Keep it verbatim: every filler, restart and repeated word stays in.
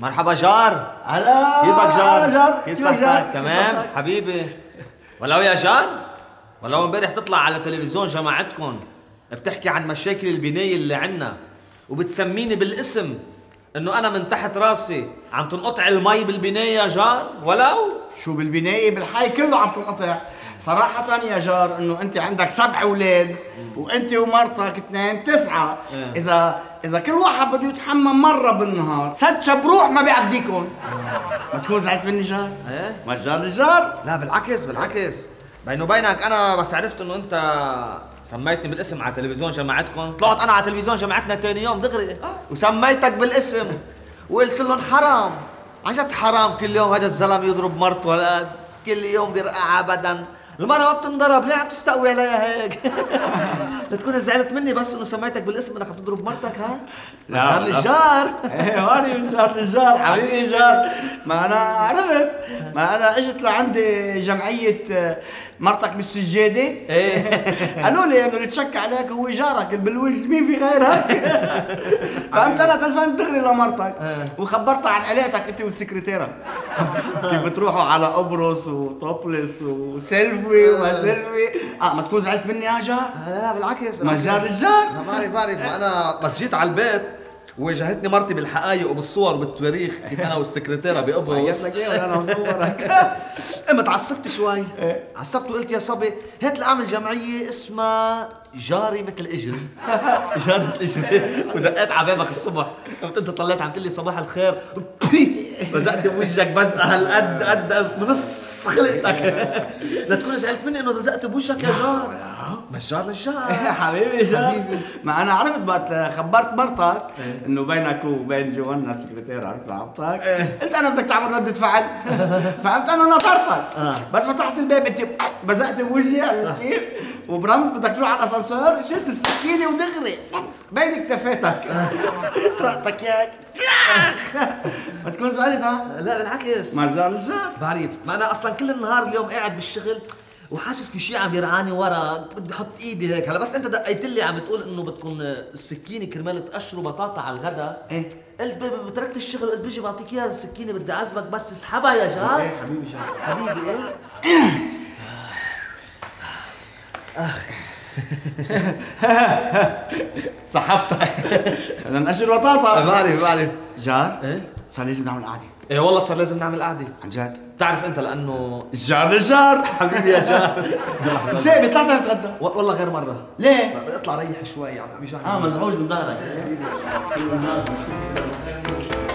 مرحبا جار. هلا كيفك جار؟ جار؟ كيف صحتك؟ تمام حبيبي. ولو يا جار، ولو امبارح تطلع على تلفزيون جماعتكم بتحكي عن مشاكل البناية اللي عنا وبتسميني بالاسم انه انا من تحت راسي عم تنقطع المي بالبناية يا جار. ولو شو بالبناية بالحي كله عم تنقطع. صراحة يا جار انه انت عندك سبع اولاد وانت ومرتك اثنين تسعة. اه. اذا اذا كل واحد بده يتحمم مرة بالنهار ستة بروح ما بيعديكم. ما تكون زعلت مني جار؟ ايه ما الجار الجار. لا بالعكس بالعكس، بينه وبينك انا بس عرفت انه انت سميتني بالاسم على تلفزيون جماعتكم، طلعت انا على تلفزيون جماعتنا ثاني يوم دغري وسميتك بالاسم وقلت لهم حرام، عن جد حرام كل يوم هذا الزلمه يضرب مرته ولا كل يوم بيرقع ابدا. المرة ما بتنضرب، ليه عم تستقوي عليها هيك؟ لا تكون زعلت مني بس انه سميتك بالاسم انك عم تضرب مرتك. ها؟ لا جار للجار. ايه هوني الجار للجار حبيبي جار. ما انا عرفت، ما انا اجت لعندي جمعية مرتك مش سجادة. ايه قالوا لي انه اللي تشك عليك هو جارك اللي بالوجه، مين في غيرك؟ فقمت انا تلفنت دغري لمرتك وخبرتها عن علاقتك انت والسكرتيرة، كيف بتروحوا على قبرص وطوبلس وسيلفي وما سيلفي. اه ما تكون زعلت مني يا جار؟ لا بالعكس، ما جار الجار. ما بعرف بعرف ما انا بس جيت على البيت واجهتني مرتي بالحقائق وبالصور وبالتواريخ كيف انا والسكرتيرة بقبرص. لك ايه وانا مصورك. قمت عصبت شوي، عصبت وقلت يا صبي هات لأعمل جمعية اسمها جاري مثل اجري. جاري مثل اجري. ودقيت على بابك الصبح، قمت انت طلعت عم تقول لي صباح الخير، بزقت بوجهك بزقه هالقد قد من نص خلقتك. لا تكون زعلت مني انه بزقت بوجهك يا جار. ما الجار للجار. حبيبي جار. ما انا عرفت بعد خبرت مرتك انه بينك وبين جوانا السكرتيرة عرفت صاحبتك، قلت انا بدك تعمل ردة فعل، فهمت انا نطرتك. بس فتحت الباب انت بزقت بوجهي عرفت كيف؟ وبرمت بدك تروح على الاسانسير شلت السكينة ودغري بين اكتفيتك. طرقتك ياك. ما تكون زعلت ها؟ لا بالعكس، ما جار الجار. بعرف، ما انا اصلا كل النهار اليوم قاعد بالشغل وحاسس في شيء عم يرعاني ورا، بدي احط ايدي هيك. هلا بس انت دقيت لي عم بتقول انه بدكم السكينه كرمال تقشروا بطاطا على الغداء. ايه قلت تركت الشغل قلت بيجي بعطيك اياها السكينه، بدي اعذبك بس اسحبها يا جار. ايه حبيبي جار. حبيبي ايه. اخ سحبتك. بدنا نقشر بطاطا. بعرف بعرف جار ايه صار لازم نعمل قعدة. ايه والله صار لازم نعمل قعده عن جد. بتعرف انت لانه الجار للجار. حبيبي يا جار. مساء بيطلع نتغدى. والله غير مره. ليه؟ بدي اطلع ريح شوي عم يجعني. اه مزعوج من ظهرك.